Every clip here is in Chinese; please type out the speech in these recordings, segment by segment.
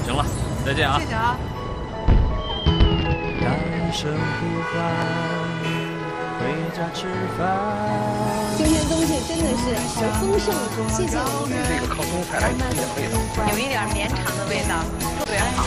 行了，再见啊！ 谢谢啊。 大声呼唤，回家吃饭。 今天东西真的是好丰盛，谢谢你。 这个靠中菜来有一点味道， 有一点绵长的味道，特别好。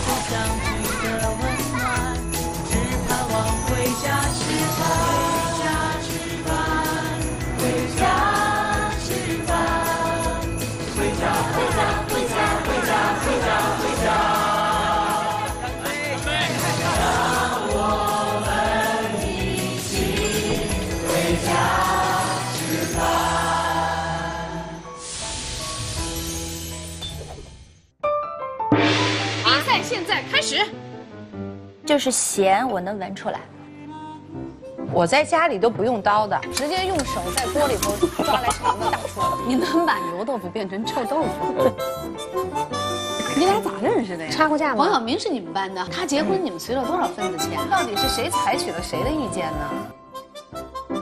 比赛现在开始。 就是咸，我能闻出来。 我在家里都不用刀的，直接用手在锅里头抓来炒个大厨。 你能把油豆腐变成臭豆腐？你俩咋认识的呀？ 插过架吗？ 王晓明是你们班的，他结婚你们随了多少份子钱？ 到底是谁采取了谁的意见呢？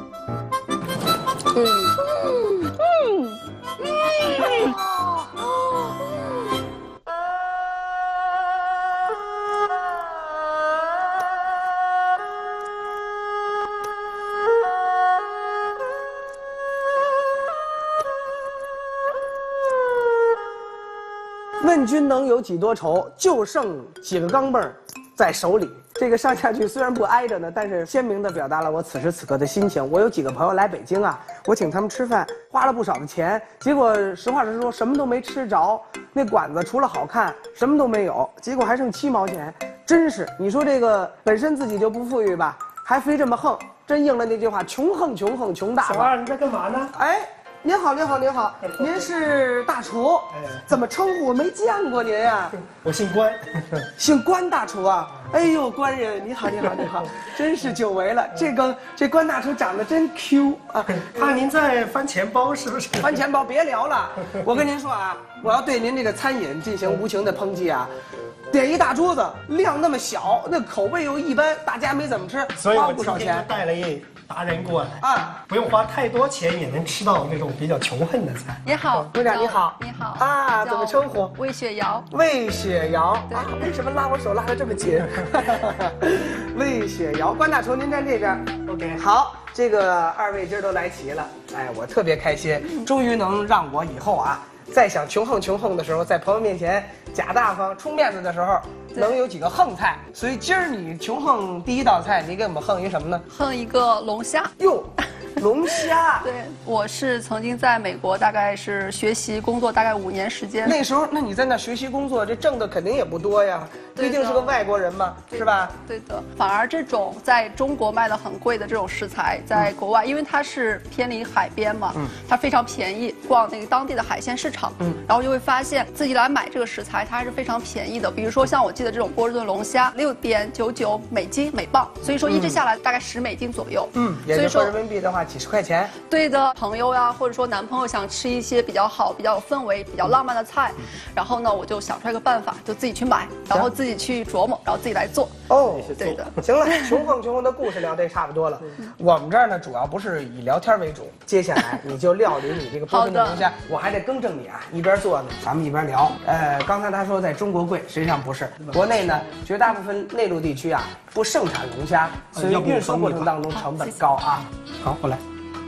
问君能有几多愁，就剩几个钢镚儿在手里。这个上下句虽然不挨着呢，但是鲜明地表达了我此时此刻的心情。我有几个朋友来北京啊，我请他们吃饭，花了不少的钱，结果实话实说，什么都没吃着。那馆子除了好看，什么都没有，结果还剩7毛钱。真是，你说这个本身自己就不富裕吧，还非这么横，真应了那句话：穷横穷横穷大发。 小二，你在干嘛呢？ 哎。您好，您好，您好，您是大厨，怎么称呼？我没见过您呀。 我姓关， 姓关大厨啊。哎呦，关人，你好，你好，你好，真是久违了。这关大厨长得真 Q 啊。 看您在翻钱包是不是？ 翻钱包，别聊了。我跟您说啊，我要对您这个餐饮进行无情的抨击啊。点一大桌子，量那么小，那口味又一般，大家没怎么吃，花所以我不少钱。 带了一达人过来啊， 不用花太多钱也能吃到那种比较穷横的菜。 你好， 姑娘你好， 你好啊，怎么称呼？ 魏雪瑶。 魏雪瑶啊，为什么拉我手拉得这么紧？魏雪瑶，关大厨您站这边。 OK， 好，这个2位今儿都来齐了，哎，我特别开心，终于能让我以后啊，再想穷横的时候，在朋友面前假大方、充面子的时候，能有几个横菜。所以今儿你穷横第一道菜，你给我们横一什么呢？ 横一个龙虾。 哟，龙虾。 对，我是曾经在美国，大概是学习工作大概5年时间。 那时候，那你在那学习工作，这挣的肯定也不多呀，毕竟是个外国人嘛，是吧？ 对的，反而这种在中国卖的很贵的这种食材，在国外，因为它是偏离海边嘛，它非常便宜。逛那个当地的海鲜市场，然后就会发现自己来买这个食材，它还是非常便宜的。比如说像我记得这种波士顿龙虾，6.99美金每磅，所以说一只下来大概10美金左右。 也就是说人民币的话几十块钱。 对的，朋友呀，或者说男朋友想吃一些比较好、比较有氛围、比较浪漫的菜，然后呢，我就想出来一个办法，就自己去买，然后自己去琢磨，然后自己来做。 哦， 对的。 行了，穷横的故事聊得也差不多了。我们这儿呢，主要不是以聊天为主，接下来你就料理你这个波士顿龙虾，我还得更正你啊，一边做呢，咱们一边聊。刚才他说在中国贵，实际上不是，国内呢，绝大部分内陆地区啊不盛产龙虾，所以运输过程当中成本高啊。 好，我来。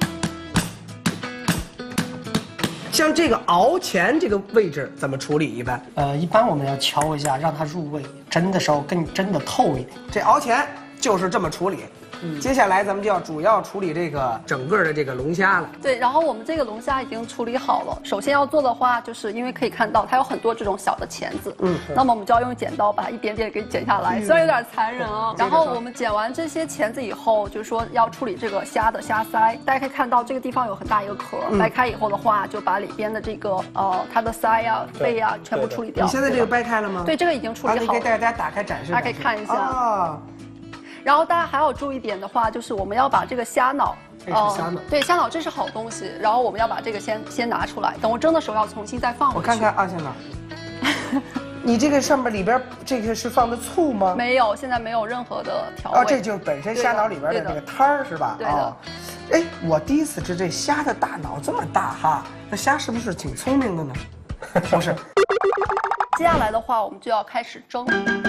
像这个熬钱这个位置怎么处理？ 一般我们要敲一下，让它入味，蒸的时候更蒸的透一点。 这熬钱就是这么处理。接下来咱们就要主要处理这个整个的这个龙虾了。 对，然后我们这个龙虾已经处理好了。首先要做的话，就是因为可以看到它有很多这种小的钳子，那么我们就要用剪刀把它一点点给剪下来，虽然有点残忍啊。然后我们剪完这些钳子以后，就是说要处理这个虾的虾鳃。大家可以看到这个地方有很大一个壳，掰开以后的话，就把里边的这个它的鳃呀、背呀全部处理掉。 你现在这个掰开了吗？ 对，这个已经处理好了。 你给大家打开展示， 大家可以看一下。 啊。 然后大家还要注意一点的话，就是我们要把这个虾脑， 这是虾脑， 对，虾脑这是好东西。然后我们要把这个先拿出来，等我蒸的时候要重新再放回去。 我看看啊，虾脑，你这个上面里边这个是放的醋吗？ 没有，现在没有任何的调味。 这就是本身虾脑里边的那个汤儿是吧？ 对的。 哎，我第一次吃这虾的大脑这么大哈，那虾是不是挺聪明的呢？不是。 接下来的话，我们就要开始蒸。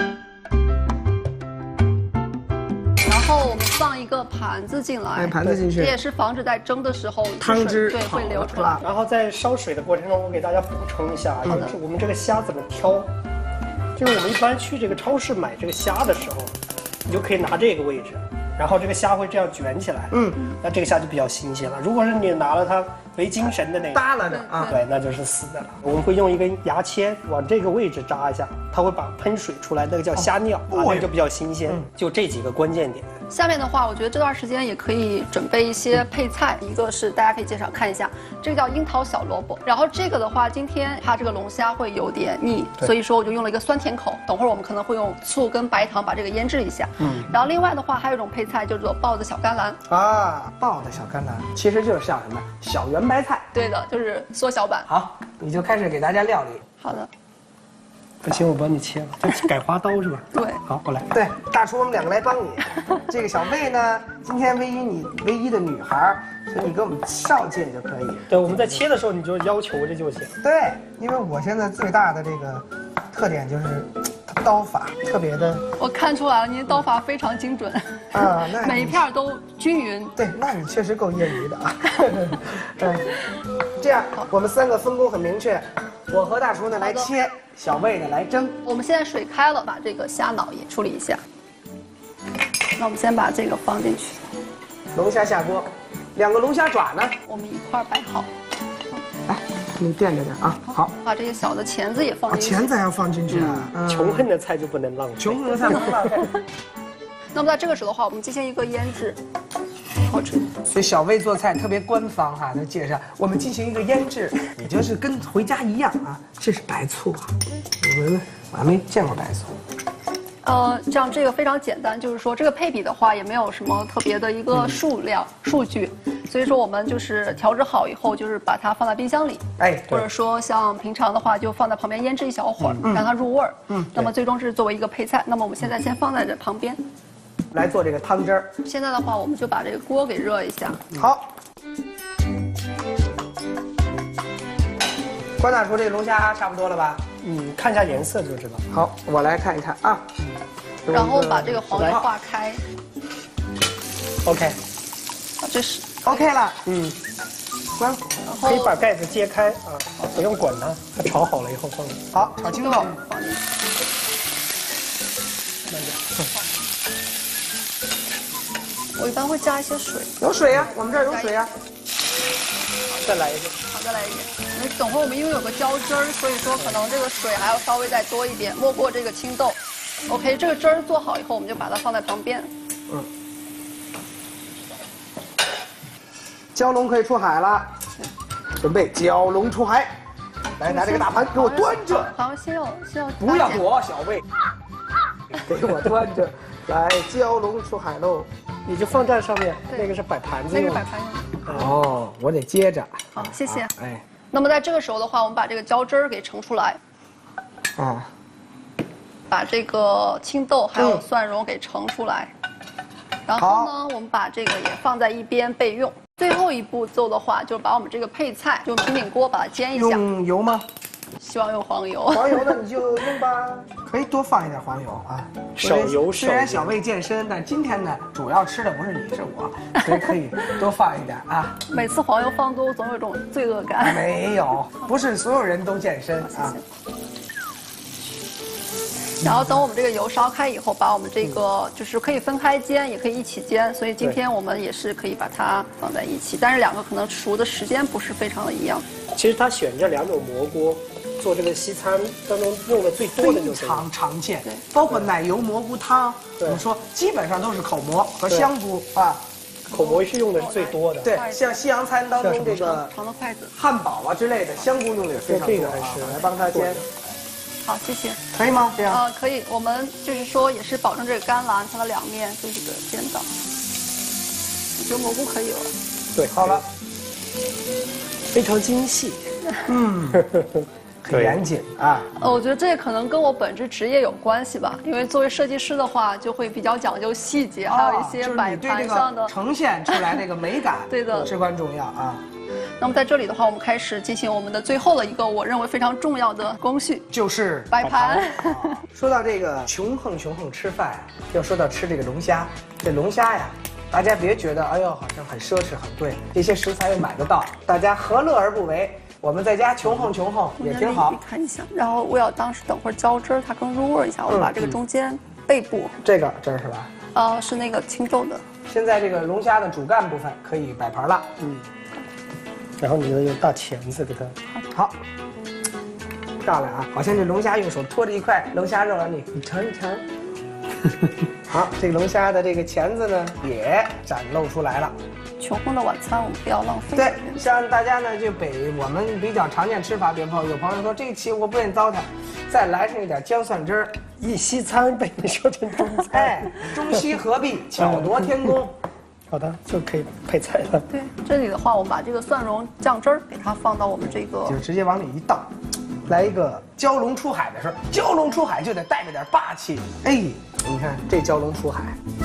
然后我们放一个盘子进来， 盘子进去， 这也是防止在蒸的时候汤汁对会流出来。 然后在烧水的过程中，我给大家补充一下，就是我们这个虾怎么挑。就是我们一般去这个超市买这个虾的时候，你就可以拿这个位置，然后这个虾会这样卷起来，那这个虾就比较新鲜了。如果是你拿了它为精神的那个耷拉着啊， 对，那就是死的了。我们会用一根牙签往这个位置扎一下，它会把喷水出来，那个叫虾尿，那个就比较新鲜。就这几个关键点。 下面的话，我觉得这段时间也可以准备一些配菜，一个是大家可以介绍看一下，这个叫樱桃小萝卜。然后这个的话，今天怕这个龙虾会有点腻，所以说我就用了一个酸甜口。等会儿我们可能会用醋跟白糖把这个腌制一下。然后另外的话还有一种配菜叫做爆子小甘蓝啊，爆的小甘蓝其实就是像什么小圆白菜。 对的，就是缩小版。 好，你就开始给大家料理。 好的。 不行，我帮你切了，就改花刀是吧？ 对， 好，我来。 对，大厨，我们两个来帮你。这个小魏呢，今天你唯一的女孩，所以你给我们少见就可以。 对，我们在切的时候你就要求着就行。 对，因为我现在最大的这个特点就是刀法特别的。 我看出来了，您刀法非常精准啊，那每一片都均匀。 对，那你确实够业余的啊。这样我们三个分工很明确，我和大厨呢来切。小魏呢来蒸， 我们现在水开了，把这个虾脑也处理一下。那我们先把这个放进去， 龙虾下锅，2个龙虾爪呢， 我们一块摆好。 来，你垫着点啊。好， 把这些小的钳子也放进去。 钳子还要放进去啊。 穷恨的菜就不能浪费， 穷恨的菜不能浪费。 那么在这个时候的话，我们进行一个腌制。好吃。 所以小魏做菜特别官方哈，他介绍我们进行一个腌制，也就是跟回家一样啊。这是白醋啊，你闻闻，我还没见过白醋。 这样这个非常简单，就是说这个配比的话也没有什么特别的一个数据，所以说我们就是调制好以后，就是把它放在冰箱里，或者说像平常的话就放在旁边腌制一小会儿，让它入味儿。那么最终是作为一个配菜。那么我们现在先放在这旁边。 来做这个汤汁儿。 现在的话，我们就把这个锅给热一下。 好，关大厨，这个龙虾差不多了吧？ 看一下颜色就知道。 好，我来看一看啊。 然后把这个黄油化开。 OK。 啊，这是 OK 了。关火， 可以把盖子揭开啊，不用滚它，它炒好了以后放。 好，炒青豆。 放进去。 慢点。 我一般会加一些水。 有水呀，我们这儿有水呀。 再来一个。 好，再来一点。因为等会儿我们因为有个浇汁儿，所以说可能这个水还要稍微再多一点，没过这个青豆。OK， 这个汁儿做好以后，我们就把它放在旁边。 蛟龙可以出海了，准备蛟龙出海。来，拿这个大盘给我端着。 好，先要不要躲，小魏。给我端着。来，蛟龙出海喽！ 你就放在上面，那个是摆盘子用的。 那个摆盘用的。 哦，我得接着。 好，谢谢。 哎， 那么在这个时候的话，我们把这个浇汁儿给盛出来。 啊。 把这个青豆还有蒜蓉给盛出来。然后呢，我们把这个也放在一边备用。最后一步骤的话，就是把我们这个配菜用平底锅把它煎一下。 用油吗？ 希望用黄油。 黄油呢，你就用吧，可以多放一点黄油啊。 少油。 虽然小魏健身，但今天呢，主要吃的不是你，是我，所以可以多放一点啊。 每次黄油放多，总有一种罪恶感。 没有，不是所有人都健身啊。 然后等我们这个油烧开以后，把我们这个就是可以分开煎，也可以一起煎。所以今天我们也是可以把它放在一起，但是两个可能熟的时间不是非常的一样。 其实他选这2种蘑菇做这个西餐当中用的最多的就是非常常见，包括奶油蘑菇汤，我们说基本上都是口蘑和香菇啊。 口蘑是用的是最多的。 对，像西洋餐当中这个长的筷子、 汉堡啊之类的，香菇用的也非常多。这个还是来帮他煎。 好，谢谢。 可以吗？这样？ 可以。我们就是说，也是保证这个甘蓝它的两面都是个煎到。我觉得蘑菇可以了。 对， 好了。 非常精细。 很严谨啊。 我觉得这可能跟我本职业有关系吧，因为作为设计师的话，就会比较讲究细节，还有一些摆盘上的呈现出来那个美感， 对的， 至关重要啊。 那么在这里的话，我们开始进行我们的最后的一个我认为非常重要的工序， 就是摆盘。 说到这个穷横吃饭呀，要说到吃这个龙虾，这龙虾呀，大家别觉得哎呦好像很奢侈很贵，这些食材又买得到，大家何乐而不为？我们在家穷横也挺好。 你看一下，然后我要当时等会儿浇汁儿，它更入味一下，我把这个中间背部这是吧？ 是那个青豆的。 现在这个龙虾的主干部分可以摆盘了。 然后你用大钳子给它。 好，漂亮啊！好像这龙虾用手托着一块龙虾肉，让你尝一尝。好，这个龙虾的这个钳子呢也展露出来了。 穷横的晚餐我们不要浪费。 对，像大家呢就我们比较常见吃法，比如有朋友说这期我不愿意糟蹋，再来上一点姜蒜汁儿， 一西餐被你说成中餐。 哎，中西合璧，巧夺天工。 好的，就可以配菜了。 对，这里的话，我们把这个蒜蓉酱汁儿给它放到我们这个， 就直接往里一倒，来一个蛟龙出海的事儿。蛟龙出海就得带着点霸气。哎，你看这蛟龙出海。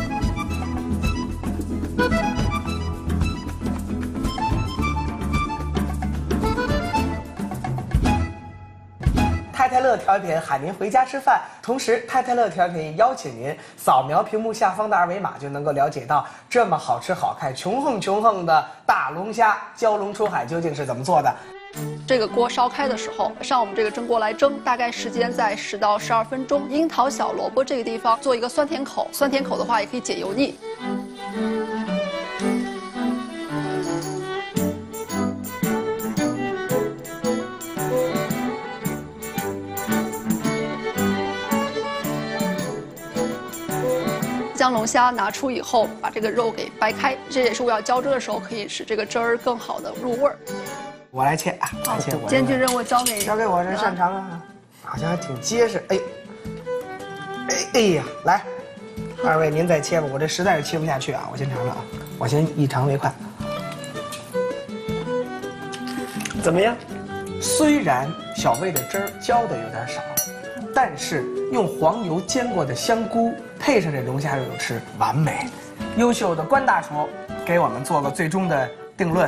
太太乐调频喊您回家吃饭，同时太太乐调频邀请您扫描屏幕下方的二维码，就能够了解到这么好吃好看、穷横的大龙虾蛟龙出海究竟是怎么做的。 这个锅烧开的时候，上我们这个蒸锅来蒸，大概时间在10到12分钟。樱桃小萝卜这个地方做一个酸甜口，酸甜口的话也可以解油腻。将龙虾拿出以后，把这个肉给掰开，这也是我要浇汁的时候可以使这个汁儿更好的入味儿。 我来切啊，来切。 艰巨任务交给我，这擅长啊，好像还挺结实。哎呀，来，二位您再切吧，我这实在是切不下去啊，我先尝尝啊，我先一尝为快。 怎么样？ 虽然小魏的汁儿浇的有点少，但是用黄油煎过的香菇配上这龙虾肉吃，完美。优秀的关大厨给我们做个最终的定论。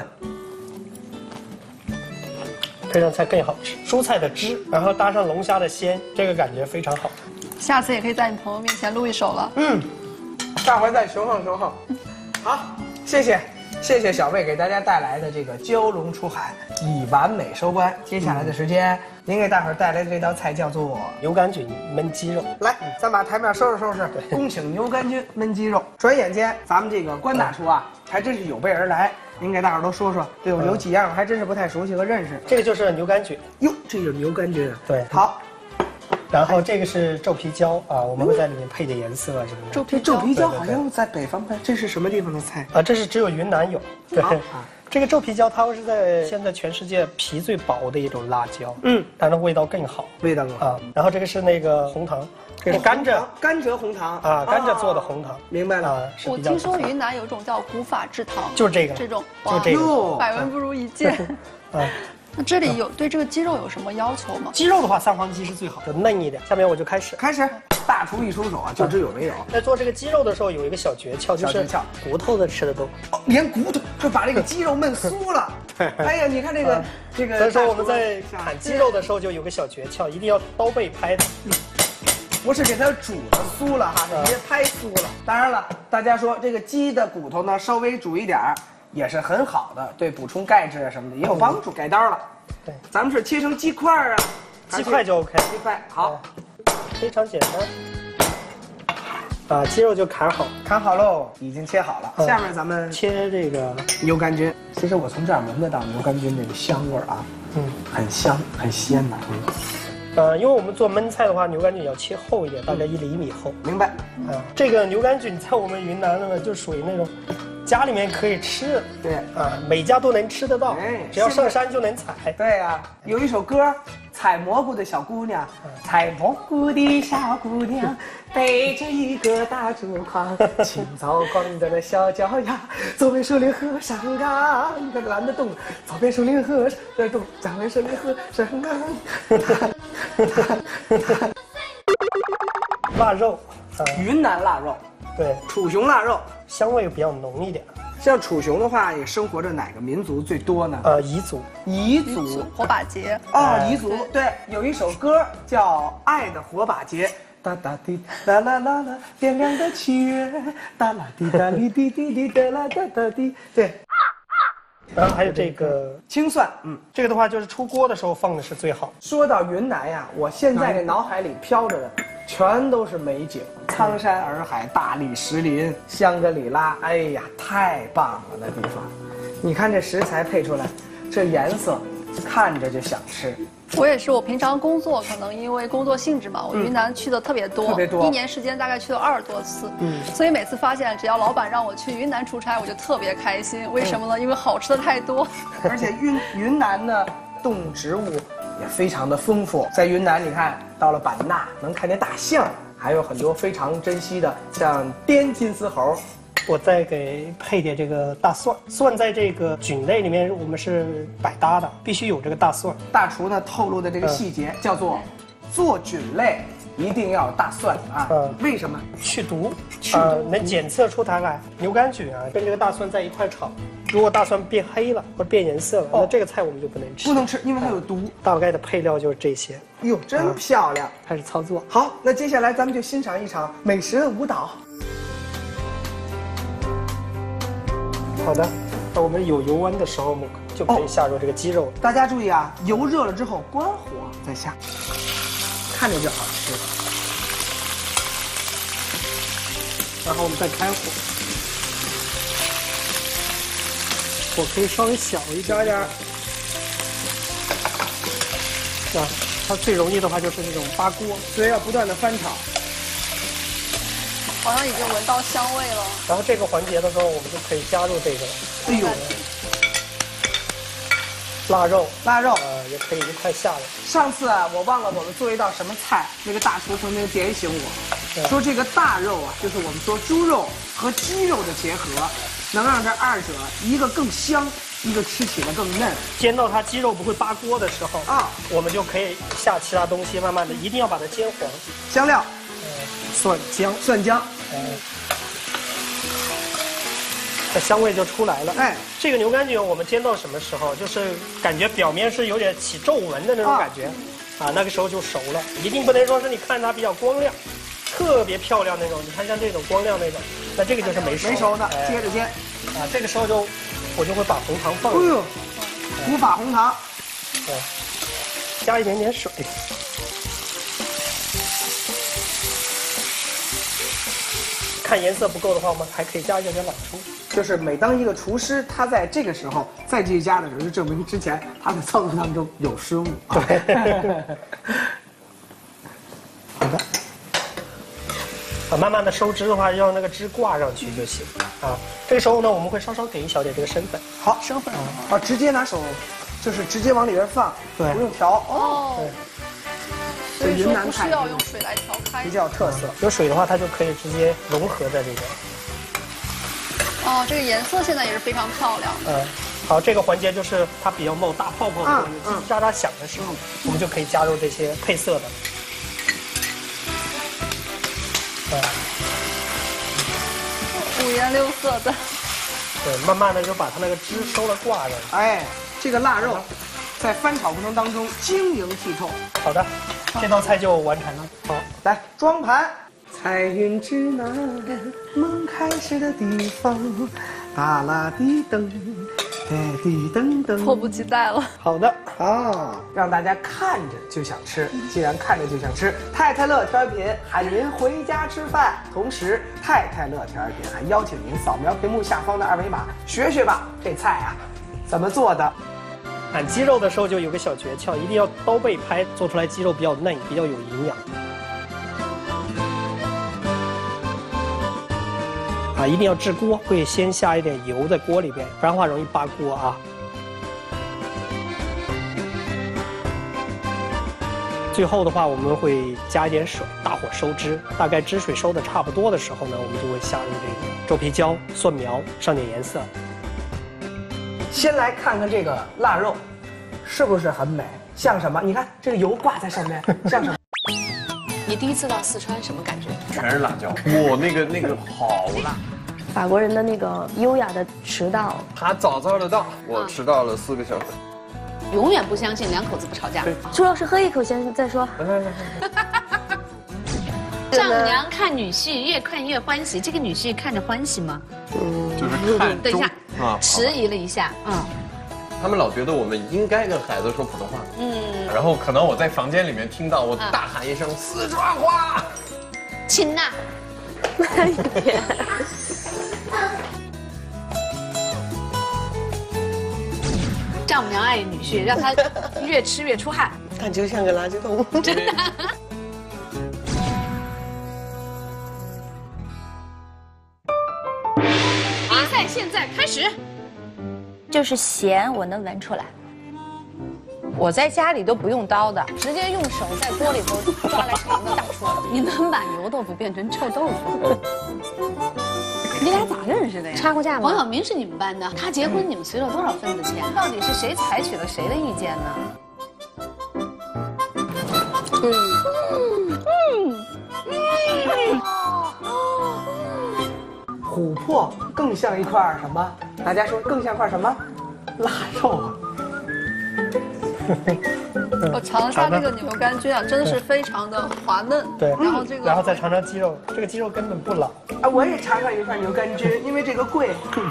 配上菜更好吃，蔬菜的汁，然后搭上龙虾的鲜，这个感觉非常好。 下次也可以在你朋友面前露一手了。 下回再穷横。好，谢谢小魏给大家带来的这个蛟龙出海，以完美收官。接下来的时间，您给大伙儿带来的这道菜叫做牛肝菌焖鸡肉。 来，咱把台面收拾。恭请牛肝菌焖鸡肉。转眼间，咱们这个关大厨啊，还真是有备而来。您给大伙儿都说说，对我有几样我还真是不太熟悉和认识。 这个就是牛肝菌哟，这就是牛肝菌啊。 对， 好。 然后这个是皱皮椒啊，我们会在里面配点颜色啊什么的。 皱皮椒好像在北方配，这是什么地方的菜啊？这是只有云南有。对，这个皱皮椒它会是在现在全世界皮最薄的一种辣椒，但是味道更好，啊。然后这个是那个红糖。这是甘蔗红糖啊，甘蔗做的红糖， 明白了。 我听说云南有一种叫古法制糖， 就是这个， 这种就这个， 百闻不如一见。那这里对这个鸡肉有什么要求吗？ 鸡肉的话，三黄鸡是最好的，嫩一点。下面我就开始。 大厨一出手啊，就知有没有。 在做这个鸡肉的时候，有一个小诀窍，就是骨头的吃的多。 连骨头就把这个鸡肉焖酥了。哎呀，你看这个。 所以说我们在砍鸡肉的时候就有个小诀窍，一定要刀背拍的。 不是给它煮的酥了哈，是直接拍酥了。当然了，大家说这个鸡的骨头呢，稍微煮一点也是很好的，对补充钙质啊什么的也有帮助。改刀了， 对， 咱们是切成鸡块啊， 鸡块就 OK， 鸡块好， 非常简单。鸡肉就砍好喽，已经切好了。下面咱们切这个牛肝菌。其实我从这儿闻得到牛肝菌这个香味啊，很香很鲜呐。 因为我们做焖菜的话，牛肝菌要切厚一点，大概1厘米厚。 明白。 这个牛肝菌在我们云南呢，就属于那种家里面可以吃， 对每家都能吃得到，只要上山就能采。 对呀，有一首歌，采蘑菇的小姑娘，采蘑菇的小姑娘，背着一个大竹筐，清早光着那小脚丫，左边树林河上啊，你看这蓝的动，左边树林河上的动，左边树林河上啊。 腊肉， 云南腊肉， 对， 楚雄腊肉， 香味比较浓一点。 像楚雄的话，也生活着哪个民族最多呢？ 彝族。 彝族火把节哦，彝族对，有一首歌叫《爱的火把节》。哒哒滴啦啦啦啦，点亮的七月，哒啦滴哒哩滴滴滴哒啦哒哒滴。对， 然后还有这个青蒜， 这个的话就是出锅的时候放的是最好。 说到云南呀，我现在这脑海里飘着的全都是美景，苍山洱海、大理石林、香格里拉，哎呀，太棒了那地方！你看这食材配出来，这颜色，看着就想吃。 我也是，我平常工作可能因为工作性质嘛，我云南去的特别多，1年时间大概去了20多次，所以每次发现只要老板让我去云南出差，我就特别开心。为什么呢？因为好吃的太多， 而且云南的动物植物也非常的丰富。在云南，你看到了版纳，能看见大象，还有很多非常珍惜的，像滇金丝猴。 我再给配点这个大蒜，蒜在这个菌类里面我们是百搭的，必须有这个大蒜。 大厨呢透露的这个细节叫做，做菌类一定要大蒜啊。为什么？ 去毒，能检测出它来。牛肝菌啊，跟这个大蒜在一块炒，如果大蒜变黑了或者变颜色了，那这个菜我们就不能吃。 不能吃，因为它有毒。 大概的配料就是这些。 哟，真漂亮！ 开始操作。 好，那接下来咱们就欣赏一场美食的舞蹈。 好的，那我们有油温的时候，我们就可以下入这个鸡肉。 大家注意啊，油热了之后关火再下，看着就好吃。 然后我们再开火，火可以稍微小一点。啊，它最容易的话就是那种扒锅， 所以要不断的翻炒。 好像已经闻到香味了。 然后这个环节的时候，我们就可以加入这个， 哎呦， 腊肉，也可以一块下来。 上次啊，我忘了我们做一道什么菜，那个大厨曾经点醒我，说这个大肉啊，就是我们说猪肉和鸡肉的结合，能让这二者一个更香，一个吃起来更嫩。 煎到它鸡肉不会扒锅的时候啊，我们就可以下其他东西，慢慢的一定要把它煎黄。 香料， 蒜姜。这香味就出来了。哎，这个牛肝菌我们煎到什么时候？就是感觉表面是有点起皱纹的那种感觉，那个时候就熟了。一定不能说是你看它比较光亮，特别漂亮那种。你看像这种光亮那种，那这个就是没熟的，接着煎。 这个时候我就会把红糖放。 哎呦，古法红糖。 对，加一点点水。看颜色不够的话，我们还可以加一点老抽。 就是每当一个厨师他在这个时候再继续加的时候，就证明之前他的操作当中有失误。 对。好的。慢慢的收汁的话，让那个汁挂上去就行。这个时候呢，我们会稍稍给一小点这个生粉。 好，生粉。直接拿手，就是直接往里边放，对，不用调。对。 所以说不需要用水来调开， 比较有特色。 有水的话，它就可以直接融合在这个。 这个颜色现在也是非常漂亮。 好，这个环节就是它比较冒大泡泡的时候，叽叽喳喳响的时候，我们就可以加入这些配色的。 五颜六色的。 对，慢慢的就把它那个汁收了挂上。 哎，这个腊肉在翻炒过程当中晶莹剔透。 好的，这道菜就完成了。好， 来装盘。彩云之南，梦开始的地方，哒啦滴噔，滴噔噔， 迫不及待了。 好的让大家看着就想吃。既然看着就想吃，太太乐调味品喊您回家吃饭。同时，太太乐调味品还邀请您扫描屏幕下方的2维码，学学吧，这菜啊怎么做的。 หั่鸡肉的时候就有个小诀窍，一定要刀背拍，做出来鸡肉比较嫩，比较有营养。一定要制锅，会先下一点油在锅里边，不然的话容易扒锅啊。最后的话，我们会加一点水，大火收汁。大概汁水收的差不多的时候呢，我们就会下入这个皱皮椒、蒜苗，上点颜色。 先来看看这个腊肉，是不是很美？像什么？你看这个油挂在上面，像什么？ 你第一次到四川什么感觉？ 全是辣椒，我那个好辣。 法国人的那个优雅的迟到。 他早早的到，我迟到了4个小时。 永远不相信两口子不吵架。 朱老师喝一口先再说。 丈母娘看女婿越看越欢喜，这个女婿看着欢喜吗？ 就是看等一下啊， 迟疑了一下， 他们老觉得我们应该跟孩子说普通话，然后可能我在房间里面听到我大喊一声四川话， 亲呐。 慢一点。 丈母娘爱女婿，让他越吃越出汗， 感觉像个垃圾桶， 真的。比赛现在开始。 就是咸，我能闻出来。 我在家里都不用刀的，直接用手在锅里头抓来肠子打出来。 你能把油豆腐变成臭豆腐？你俩咋认识的呀？ 插过架吗？ 王晓明是你们班的，他结婚你们随了多少份子钱？ 到底是谁采取了谁的意见呢？ 琥珀更像一块什么？大家说更像块什么？腊肉。 我尝了下这个牛肝菌啊，真的是非常的滑嫩。 对， 然后这个， 然后再尝尝鸡肉，这个鸡肉根本不老。 啊，我也尝尝一块牛肝菌，因为这个贵。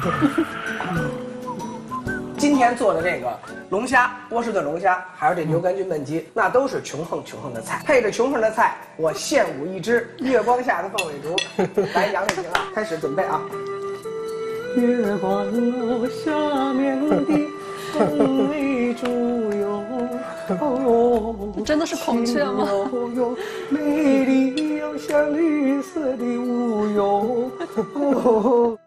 今天做的这个龙虾，波士顿龙虾，还有这牛肝菌焖鸡，那都是穷横的菜。配着穷横的菜，我献舞一支月光下的凤尾竹。来，杨丽萍啊，开始准备啊。月光下面的凤尾竹哟， 真的是孔雀吗？ 美丽又像绿色的雾哟。